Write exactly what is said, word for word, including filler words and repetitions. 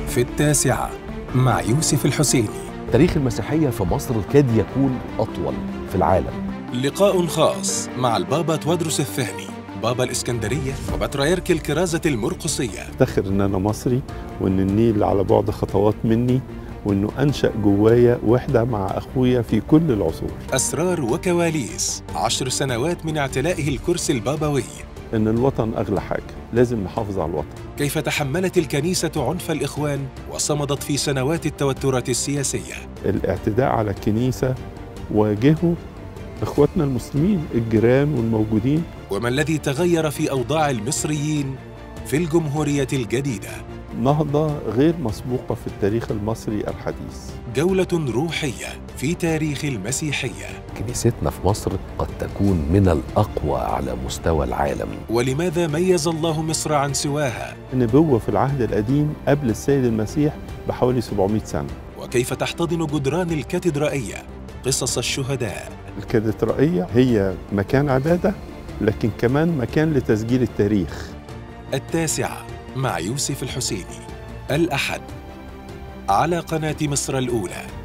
في التاسعة مع يوسف الحسيني. تاريخ المسيحية في مصر كاد يكون أطول في العالم. لقاء خاص مع البابا توادرس الثاني بابا الإسكندرية وبطريرك الكرازة المرقسية. أفتخر إن أنا مصري وإن النيل على بعد خطوات مني، وإنه أنشأ جوايا وحدة مع أخويا في كل العصور. أسرار وكواليس عشر سنوات من اعتلائه الكرسي البابوي. إن الوطن أغلى حاجة، لازم نحافظ على الوطن. كيف تحملت الكنيسة عنف الإخوان وصمدت في سنوات التوترات السياسية. الاعتداء على الكنيسة واجهه إخواتنا المسلمين الجيران والموجودين. وما الذي تغير في أوضاع المصريين في الجمهورية الجديدة. نهضة غير مسبوقة في التاريخ المصري الحديث. جولة روحية في تاريخ المسيحية. كنيستنا في مصر قد تكون من الأقوى على مستوى العالم. ولماذا ميز الله مصر عن سواها؟ النبوة في العهد القديم قبل السيد المسيح بحوالي سبعمائة سنة. وكيف تحتضن جدران الكاتدرائية قصص الشهداء. الكاتدرائية هي مكان عبادة، لكن كمان مكان لتسجيل التاريخ. التاسعة مع يوسف الحسيني، الأحد على قناة مصر الأولى.